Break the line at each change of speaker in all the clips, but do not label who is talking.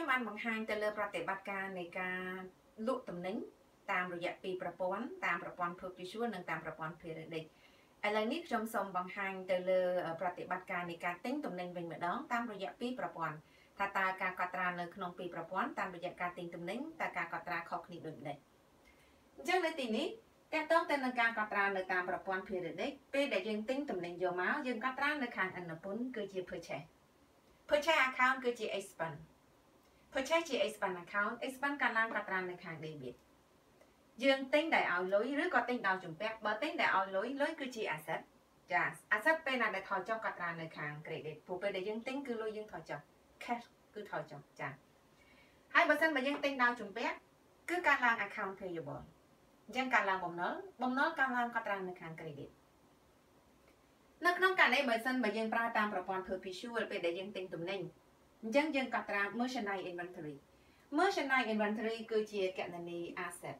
ខ្ញុំបានបង្ហាញទៅលើប្រតិបត្តិការនៃការលក់ទំនិញតាមរយៈពីរប្រព័ន្ធតាមប្រព័ន្ធ Visual និងតាមប្រព័ន្ធ Periodic ឥឡូវនេះខ្ញុំសូមបង្ហាញទៅលើប្រតិបត្តិការនៃការទិញទំនិញវិញម្ដងតាមរយៈពីរប្រព័ន្ធថាតើការកត់ត្រានៅក្នុងពីរប្រព័ន្ធតាមរយៈការទិញទំនិញតើការកត់ត្រាខុសគ្នាដូចម្ដេចអញ្ចឹងនៅទីនេះតើតើទៅនឹងការកត់ត្រានៅតាមប្រព័ន្ធ Periodic ពេលដែលយើងទិញទំនិញយកមកយើងកត់ត្រានៅខាងអនុពន្ធគឺជា Purchase account គឺជា expense Purchase ជា expense account expense កាលឡើងកត់ត្រានៅខាង debit យើងទិញដែលឲ្យលុយឬក៏ទិញដោយជំពាក់បើទិញដែលឲ្យលុយគឺជា asset ចា asset ពេលណាដែលថយចុះកត់ត្រានៅខាង credit ព្រោះពេលដែលយើងទិញគឺលុយយើងថយចុះ cash គឺថយចុះចាហើយបើសិនបើយើងទិញដោយជំពាក់គឺការឡើង account payable អញ្ចឹងការឡើងបំណុលការឡើងកត់ត្រានៅខាង credit នៅក្នុងករណីបើសិនបើយើងប្រើតាមប្រព័ន្ធ Visual ពេលដែលយើងទិញទំនិញអញ្ចឹងយើងកត់ត្រា merchandise inventory គឺជាគណនី asset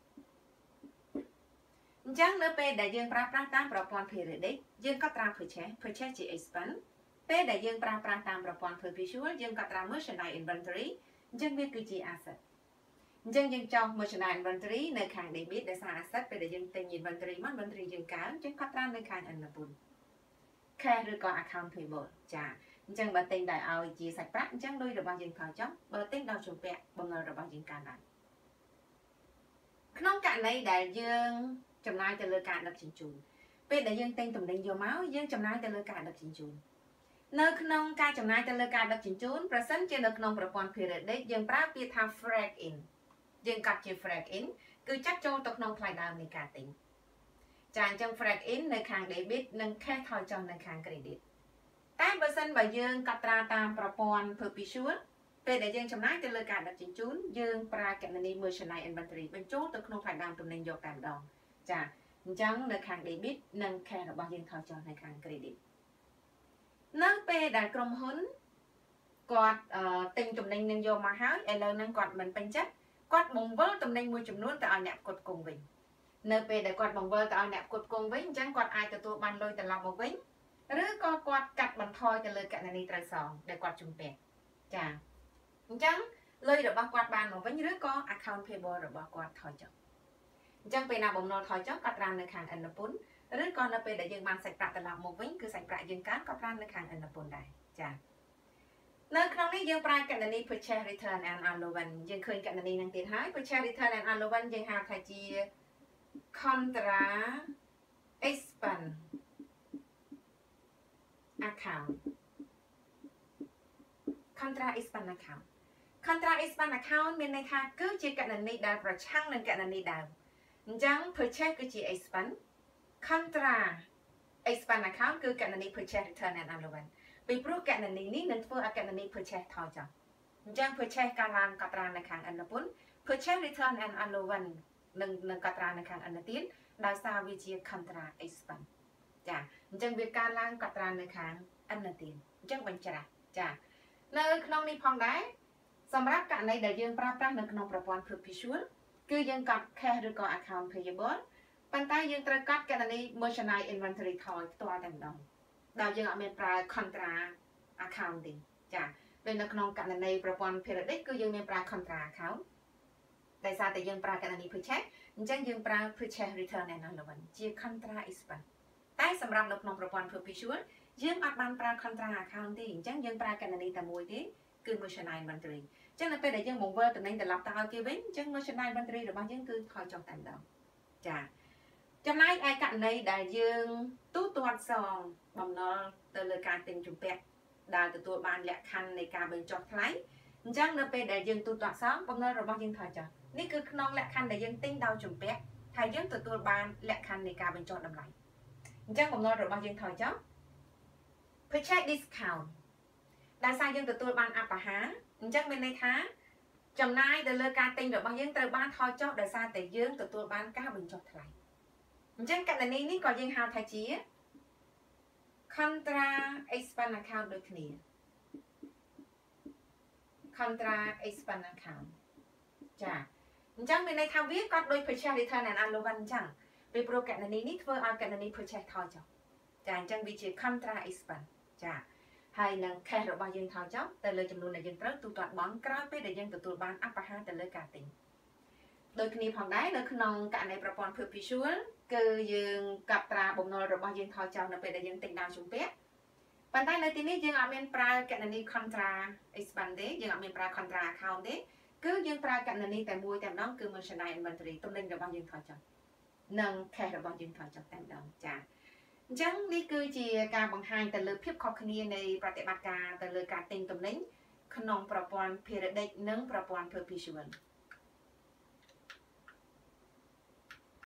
អញ្ចឹងនៅពេលដែលយើងប្រើប្រាស់តាមប្រព័ន្ធ Periodic យើងកត់ត្រា purchase ជា expense ពេលដែលយើងប្រើប្រាស់តាមប្រព័ន្ធ Visual យើងកត់ត្រា merchandise inventory អញ្ចឹងវាគឺជា asset អញ្ចឹងយើងចោល merchandise inventory នៅខាង debit ដែលសារ asset ពេលដែលយើងទិញ inventory មក inventory យើងកើនយើងកត់ត្រានៅខាងអនុពន្ធ cash ឬក៏ account payable ចាអញ្ចឹងបើទិញដោយឲ្យជាសាច់ប្រាក់អញ្ចឹងលុយរបស់យើងថយចុះបើទិញដោយជំពាក់បំណុលរបស់យើងកើនឡើងក្នុងករណីដែលយើងចំណាយទៅលើការដឹកជញ្ជូនពេលដែលយើងទិញទំនិញយកមកយើងចំណាយទៅលើការដឹកជញ្ជូននៅក្នុងការចំណាយទៅលើការដឹកជញ្ជូនប្រសិនជានៅក្នុងប្រព័ន្ធ Periodic យើងប្រើពាក្យថា freight in យើងកាត់ជា freight in គឺចាត់ចូលទៅក្នុងថ្លៃដើមនៃការទិញចាអញ្ចឹង freight in នៅខាង debit និង cash ថយចុះនៅខាង credit តែបើសិនបើយើងកត់ត្រាតាមប្រព័ន្ធ Visual ពេលដែលយើងចំណាយទៅលើការដឹកជញ្ជូនយើងប្រើគណនី merchandise inventory បញ្ចូលទៅក្នុងថ្លៃដើមទំនិញយកតែម្ដងចាអញ្ចឹងនៅខាង debit និង cash របស់យើងថយចុះនៅខាង credit នៅពេលដែលក្រុមហ៊ុនគាត់ទិញទំនិញនឹងយកមកហើយឥឡូវហ្នឹងគាត់មិនពេញចិត្តគាត់បង្វិលទំនិញមួយចំនួនទៅឲ្យអ្នកផ្គត់ផ្គង់វិញនៅពេលដែលគាត់បង្វិលទៅឲ្យអ្នកផ្គត់ផ្គង់វិញអញ្ចឹងគាត់អាចទទួលបានលុយត្រឡប់មកវិញឬក៏គាត់កាត់បន្ថយទៅលើគណនីត្រូវសងដែលគាត់ជំពាក់ចាអញ្ចឹងលុយរបស់គាត់បានមកវិញឬក៏ account payable របស់គាត់ថយចុះអញ្ចឹងពេលណាបំណុលថយចុះគាត់ត្រាំនៅខាងអនុពន្ធឬក៏នៅពេលដែលយើងបានសាច់ប្រាក់ត្រឡប់មកវិញគឺសាច់ប្រាក់យើងកើនគាត់ត្រាំនៅខាងអនុពន្ធដែរចានៅក្នុងនេះយើងប្រើគណនី purchase return and allowance យើងឃើញគណនីនឹងទៀតហើយ purchase return and allowance យើងហៅថាជា contra expense account contra expense account មានន័យថាគឺជាគណនីដែលប្រឆាំងនឹងគណនីដើមអញ្ចឹង purchase គឺជា expense contra expense account គឺគណនី purchase return and allowance ពីព្រោះគណនីនេះនឹងធ្វើឲ្យគណនី purchase ថយចុះអញ្ចឹង purchase ការឡើងកត់ត្រានៅខាងអនុពន្ធ purchase return and allowance នឹងកត់ត្រានៅខាងអនុទានដោយសារវាជា contra expense ចាអញ្ចឹងវាការឡើងកត់ត្រានៅខាងអនុទានអញ្ចឹងបញ្ច្រាស់ចានៅក្នុងនេះផងដែរសម្រាប់ករណីដែលយើងប្រើប្រាស់នៅក្នុងប្រព័ន្ធ Visual គឺយើងកត់ cash ឬក៏ account payable ប៉ុន្តែយើងត្រូវកត់គណនី merchandise inventory ថយផ្ទាល់តែម្ដងដោយយើងអត់មានប្រើ contra account ទេចាពេលនៅក្នុងករណីប្រព័ន្ធ Periodic គឺយើងមានប្រើ contra account ដោយសារតែយើងប្រើគណនី purchase អញ្ចឹងយើងប្រើ purchase return and allowance ជា contra expense តែសម្រាប់នៅក្នុងប្រព័ន្ធ Visual យើងអត់បានប្រើ contra account ទេអញ្ចឹងយើងប្រើគណនីតែមួយទេគឺ merchandise inventory អញ្ចឹងនៅពេលដែលយើងបង្វិលតំណែងត្រឡប់ទៅឲ្យគេវិញអញ្ចឹង merchandise inventory របស់យើងគឺថយចុះតែម្ដងចាចំណែកឯករណីដែលយើងទូទាត់សងបំណុលទៅលើការទិញជំពាក់ដែលទទួលបានលក្ខខណ្ឌនៃការបញ្ចុះថ្លៃអញ្ចឹងនៅពេលដែលយើងទូទាត់សងបំណុលរបស់យើងថយចុះនេះគឺក្នុងលក្ខខណ្ឌដែលយើងទិញដោយជំពាក់ហើយយើងទទួលបានលក្ខខណ្ឌនៃការបញ្ចុះតម្លៃអញ្ចឹងបំណុលរបស់យើងថយចុះ purchase discount ដែលសារយើងទទួលបានអបអហាអញ្ចឹងមានន័យថាចំណាយទៅលើការទិញរបស់យើងត្រូវបានថយចុះដោយសារតែយើងទទួលបានការបញ្ចុះថ្លៃអញ្ចឹងកណនីនេះក៏យើងហៅថាជា contra expense account ដូចគ្នា contra expense account ចាអញ្ចឹងមានន័យថាវាក៏ដូច purchase return and allowance អញ្ចឹងពីព្រោះកណនីនេះធ្វើឲ្យកណនី purchase ថយចុះចាអញ្ចឹងវាជា contra expense ចាហើយនឹង cash របស់យើងថយចុះទៅលើចំនួនដែលយើងត្រូវទូទាត់បង់ក្រោយពេលដែលយើងទទួលបានអបអរទៅលើការទិញដូចគ្នាផងដែរនៅក្នុងករណីប្រព័ន្ធ perpetual គឺយើងកត់ត្រាបំណុលរបស់យើងថយចុះនៅពេលដែលយើងទិញដើមជំពាក់ប៉ុន្តែនៅទីនេះយើងអត់មានប្រើគណនី contra expense ទេយើងអត់មានប្រើ contra account ទេគឺយើងប្រើគណនីតែមួយតែម្ដងគឺ merchandise inventory ទំនិញរបស់យើងថយចុះនិង cash របស់យើងថយចុះតែម្ដងចា៎អញ្ចឹងនេះគឺជាការបង្ហាញទៅលើភាពខុសគ្នានៃប្រតិបត្តិការទៅលើការទិញទំនិញក្នុងប្រព័ន្ធ periodic និងប្រព័ន្ធ perpetual